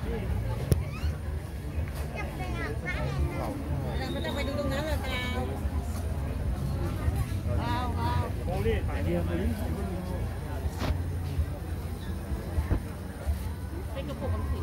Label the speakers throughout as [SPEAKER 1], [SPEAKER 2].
[SPEAKER 1] เราไม่ต้องไปดูตรงนั้นหรอกเราโอ้ยถ่ายเดียวเลยเป็นกระปุกน้ำขิง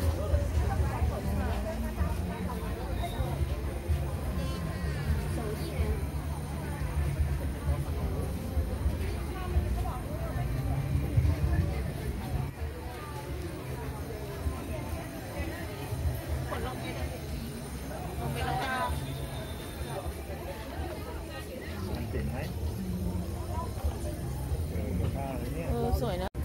[SPEAKER 1] สวยนะ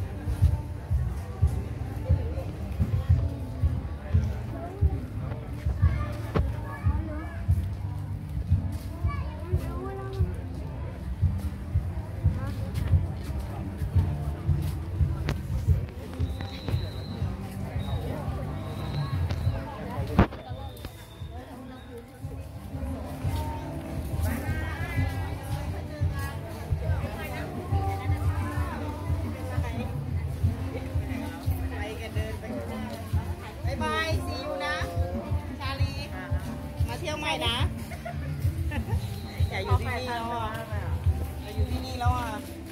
[SPEAKER 1] นะอย่าอยู่ที่นี่แล้วอ่ะอย่าอยู่ที่นี่แล้วอ่ะ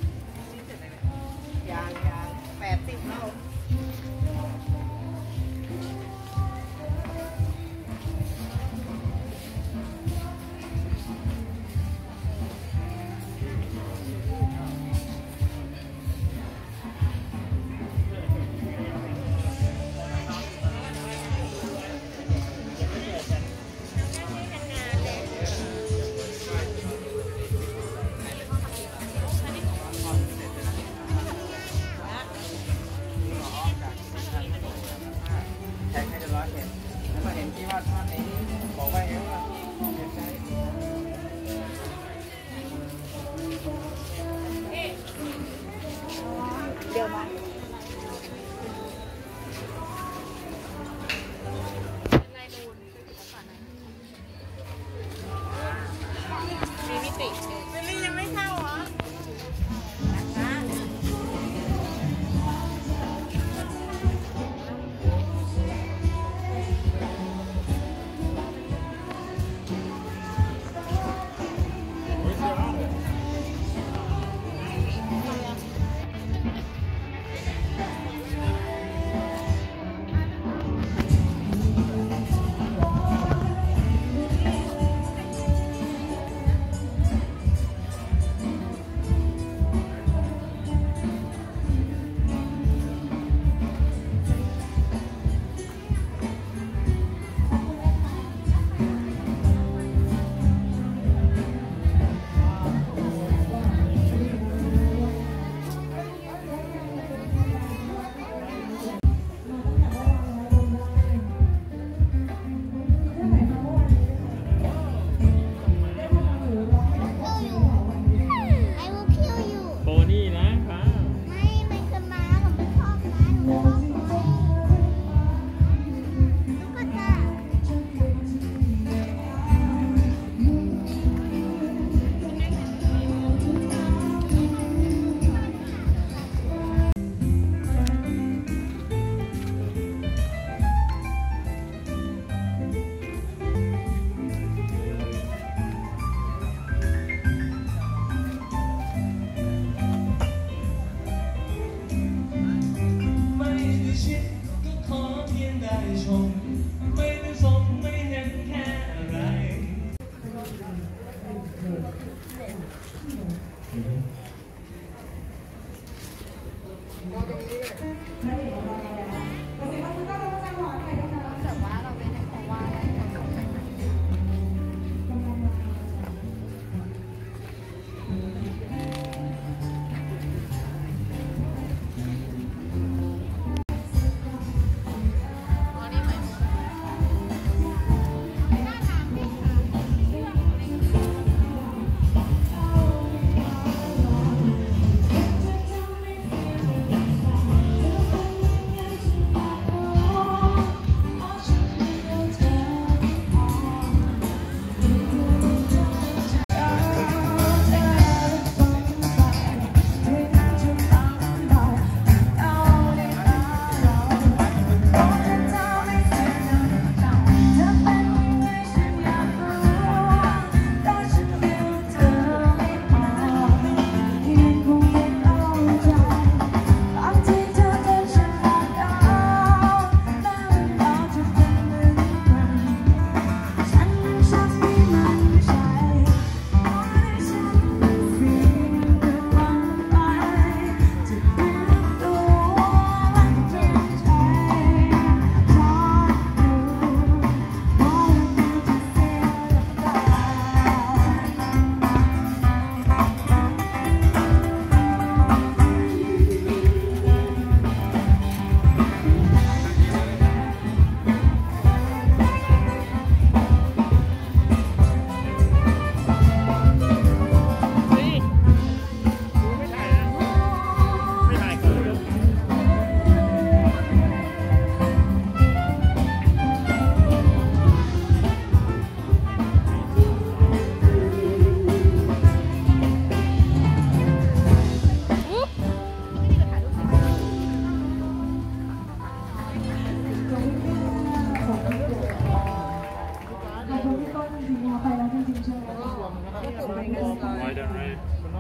[SPEAKER 1] ยัง80แล้วเห็นที่ว่าท่านนี้บอกว่าไงว่าเดี๋ยวมามีมิติเบลลี่ยังไม่เข้าเหรอ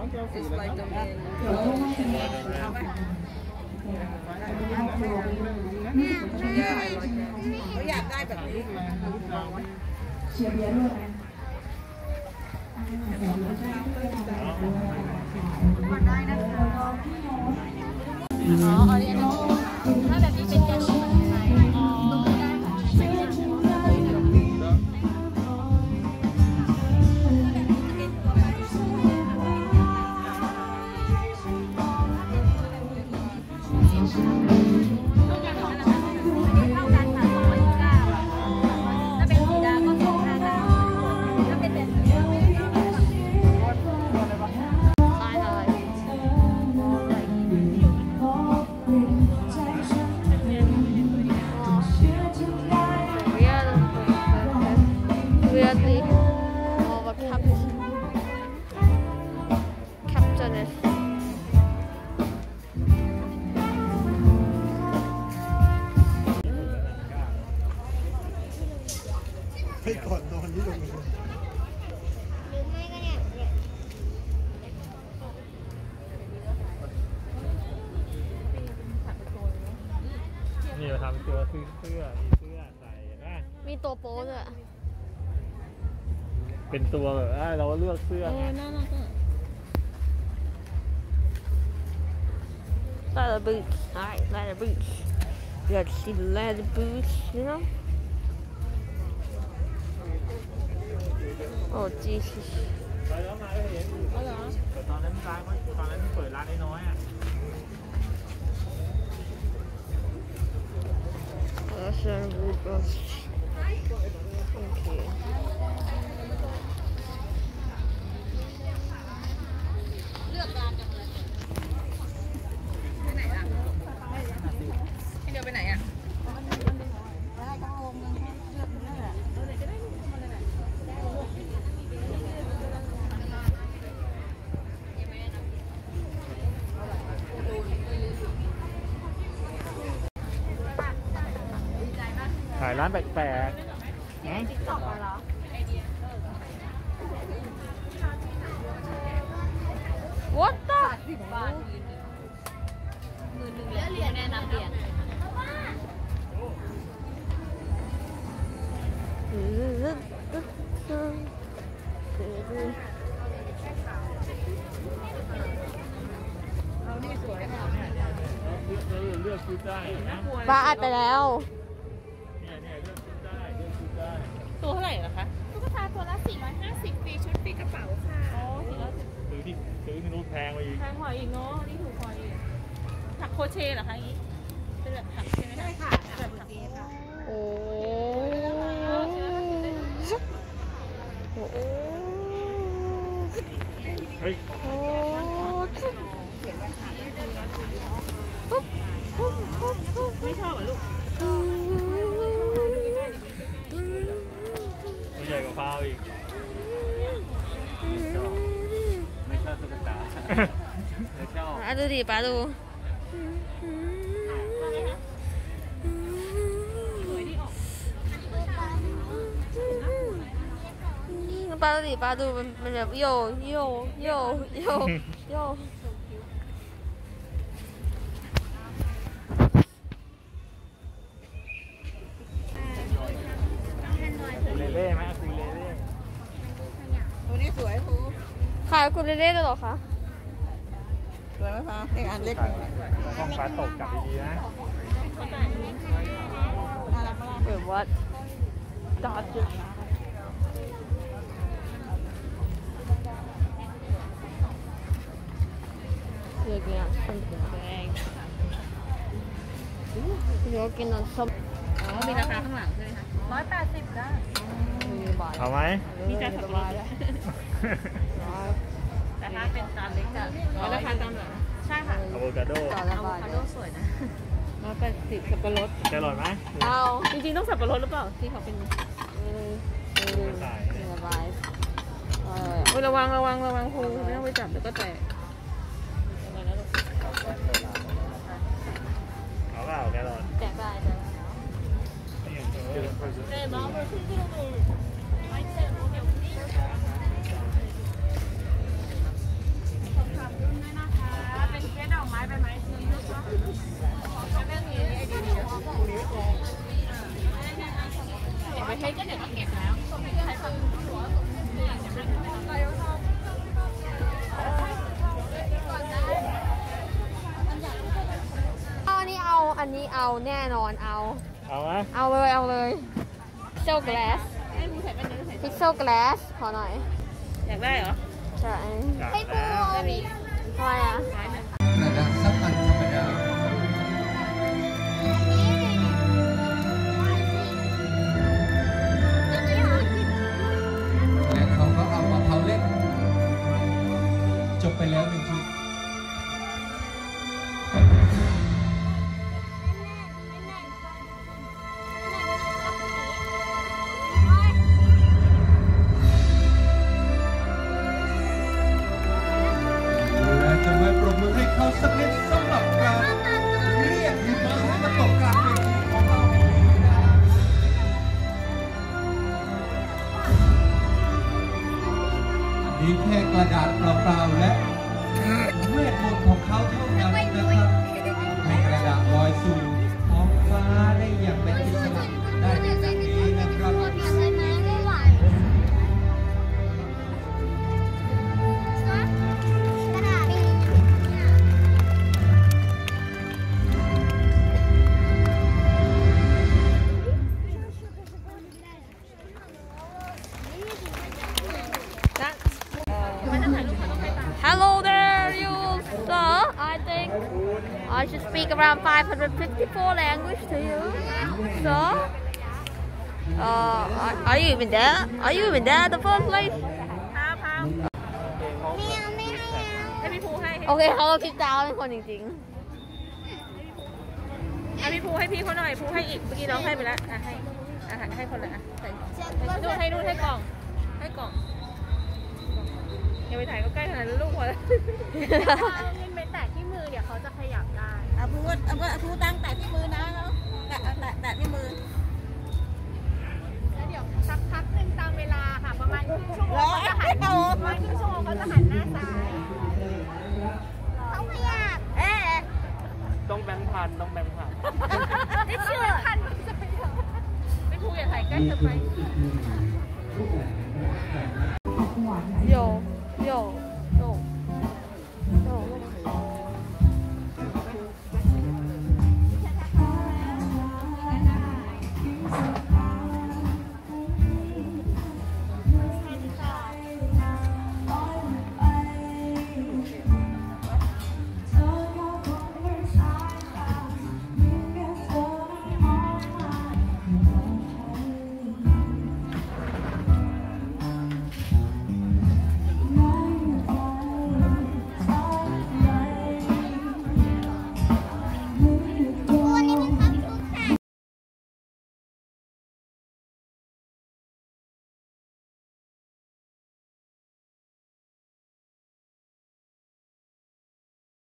[SPEAKER 1] It's like the man. เขาอยากได้แบบนี้เชียร์เบียร์ด้วยได้นะคะอ๋ออันนี้ถ้าแบบนี้เป็นแกงส้มไทยอ๋อได้
[SPEAKER 2] ให้ก่อนนอนนี่ลงนี่เราทำตัวซื้อเสื้อมีเสื้อใส่นะ
[SPEAKER 3] มีตัวโป๊ด้วย
[SPEAKER 2] เป็นตัวแบบเราเลือกเสื้อ
[SPEAKER 3] น่ารักอ่ะleather boots alright leather boots you got to see the leather boots you know oh Jesus
[SPEAKER 2] ไปแล้วมาก็เห็นแต่ตอนนั้นร้านตอนนั้นเปิดร้านน้อยๆอ่ะ
[SPEAKER 3] okayเลือกร้านกันเลยไปไหนล่ะให้เดี๋ยวไปไหนอ่ะ
[SPEAKER 2] ขายร้านแปลกๆ
[SPEAKER 3] ติ๊กต็อกเหรอWhat the 10 บาท11,000เหรียญแน่นับเหรียญ
[SPEAKER 2] เลือกชุดได้
[SPEAKER 3] บ้าอัดไปแล้ว
[SPEAKER 1] ตัวเท่าไหร่เหรอคะ
[SPEAKER 4] ตุ๊กตาตัวละ450ฟรีชุดฟรีกระเป๋าค่ะ
[SPEAKER 1] อ๋อ
[SPEAKER 2] ซื้อที่นู้นแพงกว่าอีก
[SPEAKER 1] แพงกว่าอีกเนาะนี่ถูกกว่าอีกถักโคเชเหรอคะนี้เป็นแบบถักใช่ไหมใช่ค่ะแบบถักค่ะ
[SPEAKER 3] โอ้
[SPEAKER 2] เฮ้ย
[SPEAKER 1] ไม่ชอบเหรอลูก
[SPEAKER 2] ใหญ่กว่าพาวอีกไม่ชอบตุ๊กตาไม่ชอบ
[SPEAKER 3] ดูดิป้าดูป้าดูดิป้าดูมันแบบโยโยโยโยโย
[SPEAKER 2] เล่ไหมคุณเล่
[SPEAKER 1] ตัวนี้สวยครู
[SPEAKER 3] ขายคุณเล่ๆหรอคะ
[SPEAKER 1] สวยไหมคะเด็กอันเล็ก
[SPEAKER 2] ต้องปลาตกจับดีๆนะ
[SPEAKER 3] แบบว่าดอดจุดเลือกเนี่ยคนถึงแดงเดี๋ยวกินน้ำส้ม
[SPEAKER 1] มีราคาข้างหลังใช่ไหมคะ180จ้า
[SPEAKER 2] เอาไหม
[SPEAKER 1] มีจานสับปะรดแต่ถ้าเป็นจานเล็กจะราคาตามหลังใช่ค่ะ
[SPEAKER 2] อะโวคาโด
[SPEAKER 1] สวยนะ180สับปะรด
[SPEAKER 2] จะอร่อยไหม
[SPEAKER 3] เอา
[SPEAKER 1] จริงๆต้องสับปะรดหรือเปล่าที่เขาเป็นระวังครูไม่ต้องไปจับเดี๋ยวก็แตก
[SPEAKER 2] เอาเปล่าแกรอด
[SPEAKER 3] แตกได้ไปให้ก็เดี๋ยวก็เก็บแล้วใช้ฝั่งหัว
[SPEAKER 5] อันนี้เอาแน่นอนเอา
[SPEAKER 2] เอาไหม
[SPEAKER 5] เอาเลยพิกเซลกลาสพิกเซลกลาสขอหน่อย
[SPEAKER 1] อยากได้เหรอ
[SPEAKER 5] ใช่ให้ปูทำไมอ่ะ
[SPEAKER 6] กระดาษสักอันธรรมดาและเขาก็เอามาเผาเล่นจบไปแล้ว1 ชุดและจะมาปรบมือให้เขาสักนิดสำหรับการเรียกหิมะให้มาตกกลางเวทีของเราแห่งนี้นะครับนี่แค่กระดาษเปล่าๆและเวทมนต์ของเขาเท่านั้นนะครับให้กระดาษลอยสู่ท้องฟ้าได้อย่างเป็นอิสระได้ในครั้งนี้นะครับ
[SPEAKER 5] Hello there, you sir. I think I should speak around 554 language to you, sir. Are you even there? Are you even there at the first place?
[SPEAKER 1] ให้พี่ภูให้
[SPEAKER 5] โอเคเขาคิดดาวเป็นคนจริง
[SPEAKER 1] ให้พี่ภูให้พี่เขาหน่อยภูให้อีกเมื่อกี้น้องให้ไปแล้วให้คนละใส่นู่นให้กล่องอย่าไปถ่ายก็ใกล้ขนาดนั้นลูกพอแล้ว
[SPEAKER 5] ๆ
[SPEAKER 3] เงินไปแตะที่มือเดี๋ยวเขาจะขยับได้
[SPEAKER 1] ภูตั้งแตะที่มือนะแล้วแตะที่มือ
[SPEAKER 3] แล้วเดี๋ยวสักพักหนึ่งตามเวลาค่ะประมาณครึ่งชั่วโมงเขาจะหันประมาณครึ่งชั่วโมงเขาจะหันหน้าซ้ายเขาขยับ
[SPEAKER 2] ต้องแบงค์พัน
[SPEAKER 3] ไม่เชื่อทัน
[SPEAKER 1] ไม่ภูอย่าถ่ายใกล้เกินไป
[SPEAKER 6] Thank you.